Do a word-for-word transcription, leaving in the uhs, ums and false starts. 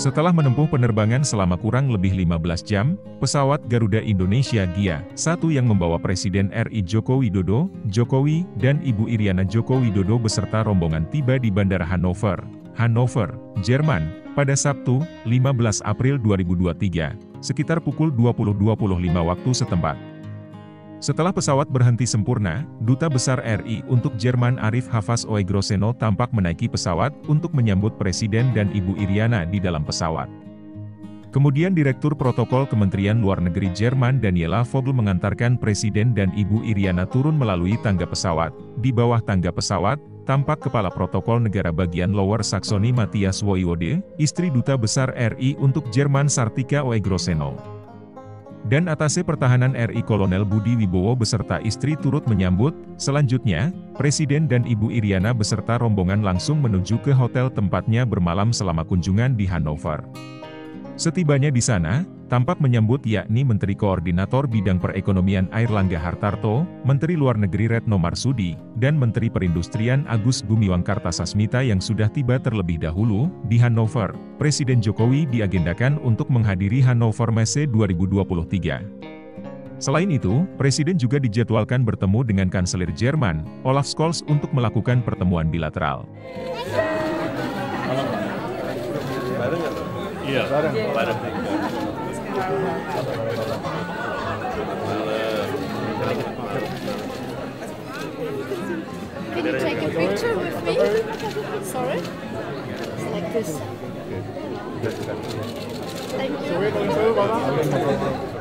Setelah menempuh penerbangan selama kurang lebih lima belas jam, pesawat Garuda Indonesia Gia satu yang membawa Presiden R I Joko Widodo, Jokowi, dan Ibu Iriana Joko Widodo beserta rombongan tiba di Bandara Hannover, Hannover, Jerman, pada Sabtu, lima belas April dua ribu dua puluh tiga, sekitar pukul dua puluh dua puluh lima waktu setempat. Setelah pesawat berhenti sempurna, Duta Besar R I untuk Jerman Arif Hafaz Oegroseno tampak menaiki pesawat untuk menyambut Presiden dan Ibu Iriana di dalam pesawat. Kemudian Direktur Protokol Kementerian Luar Negeri Jerman Daniela Vogel mengantarkan Presiden dan Ibu Iriana turun melalui tangga pesawat. Di bawah tangga pesawat, tampak Kepala Protokol Negara Bagian Lower Saxony Matthias Woiwode, istri Duta Besar R I untuk Jerman Sartika Oegroseno. Dan Atase Pertahanan R I Kolonel Budi Wibowo beserta istri turut menyambut. Selanjutnya, Presiden dan Ibu Iriana beserta rombongan langsung menuju ke hotel tempatnya bermalam selama kunjungan di Hannover. Setibanya di sana, tampak menyambut yakni Menteri Koordinator Bidang Perekonomian Airlangga Hartarto, Menteri Luar Negeri Retno Marsudi, dan Menteri Perindustrian Agus Gumiwang Kartasasmita yang sudah tiba terlebih dahulu di Hannover. Presiden Jokowi diagendakan untuk menghadiri Hannover Messe dua ribu dua puluh tiga. Selain itu, Presiden juga dijadwalkan bertemu dengan Kanselir Jerman, Olaf Scholz untuk melakukan pertemuan bilateral. Iya, bareng. Bareng. Can you take a picture with me? Sorry? It's like this. Thank you.